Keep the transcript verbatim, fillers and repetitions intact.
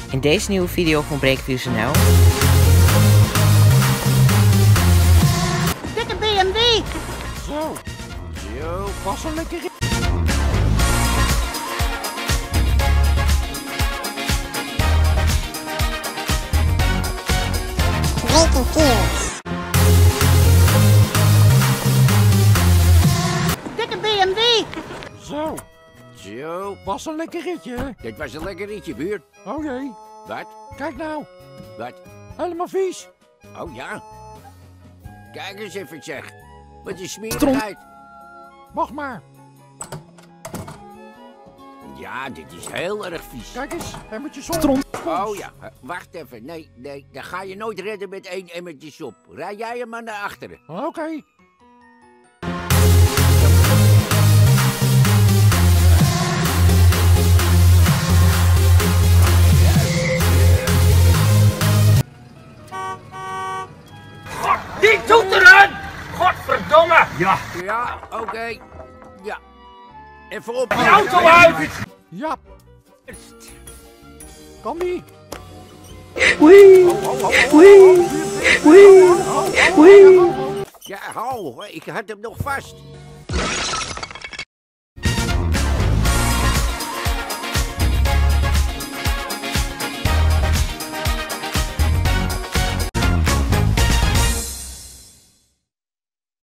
In deze nieuwe video van Breakviews punt n l. Dikke B M W! Zo, zo, pas een lekker in. Breakviews. Dikke B M W! Zo, zo, pas een lekker ritje. Dit was een lekker ritje, buurt. Oh jee, Wat? kijk nou, Wat? helemaal vies. Oh ja? Kijk eens even, zeg. Wat een smerigheid. Wacht maar, Ja, dit is heel erg vies. kijk eens, emmertje zon. Oh ja, eh, wacht even. Nee, nee, dan ga je nooit redden met één emmertje sop. Rij jij hem maar naar achteren. Oké. Die doet eruit! Godverdomme! Ja, Ja, oké. Ja. Even op. die auto uit! Ja, kan die? Ja, hou, ik had hem nog vast.